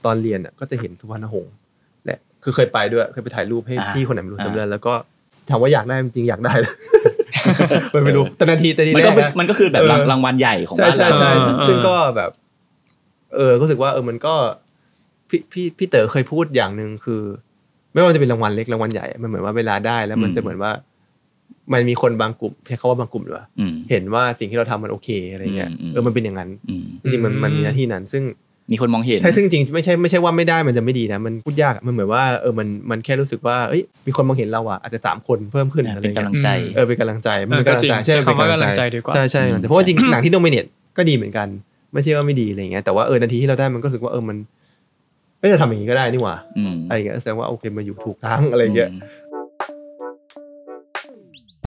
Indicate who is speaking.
Speaker 1: ตอนเรียนอ่ะก็จะเห็นสุวรรณหงส์แหละคือเคยไปด้วยเคยไปถ่ายรูปให้พี่คนไหนไม่รู้จำได้แล้วก็ถามว่าอยากได้จริงๆอยากได้ไม่รู้แต่นาที
Speaker 2: มันก็คือแบบรางวัลใหญ่ของบ้านเรา
Speaker 1: ใช่ซึ่งก็แบบรู้สึกว่ามันก็พี่เต๋อเคยพูดอย่างนึงคือไม่ว่าจะเป็นรางวัลเล็กรางวัลใหญ่มันเหมือนว่าเวลาได้แล้วมันจะเหมือนว่ามันมีคนบางกลุ่มใช้คำว่าบางกลุ่มหรือว่าเห็นว่าสิ่งที่เราทำมันโอเคอะไรเงี้ยมันเป็นอย่างนั้นจริงๆมันมีหน้าที่นั้นซึ่ง
Speaker 2: มีคนมองเห็น
Speaker 1: ใช่ซึ่งจริงไม่ใช่ว่าไม่ได้มันจะไม่ดีนะมันพูดยากมันเหมือนว่ามันแค่รู้สึกว่ามีคนมองเห็นเราอ่ะอาจจะ3คนเพิ่มขึ้นอะไรเงี้ย
Speaker 2: เป็นกำลังใจ
Speaker 1: เป็นกำลังใจมันเป็นกำลังใจใช่เป็นกำลังใจดีกว่าใช่เพราะว่าจริงหนังที่โนมิเนตก็ดีเหมือนกันไม่ใช่ว่าไม่ดีอะไรเงี้ยแต่ว่านาทีที่เราได้มันก็รู้สึกว่ามันไม่ได้ทำอย่างนี้ก็ได้นี่หว่าอะไรเงี้ยแสดงว่าโอเคมาอยู่ถูกทางอะไรเงี้ย